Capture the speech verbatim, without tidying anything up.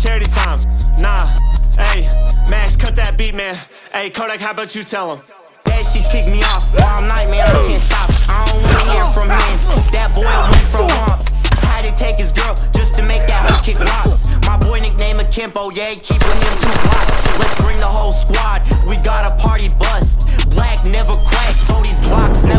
charity time. Nah, hey, Max, cut that beat, man. Hey, Kodak, how about you tell him? Yeah, she kicked me off all night, man, I can't stop. I don't wanna hear from him. That boy went from wrong. Had to take his girl just to make that hoe kick rocks. My boy nicknamed him Kimbo, yeah, keeping him two blocks. Let's bring the whole squad, we got a party bus. Black never cracks, so these Glocks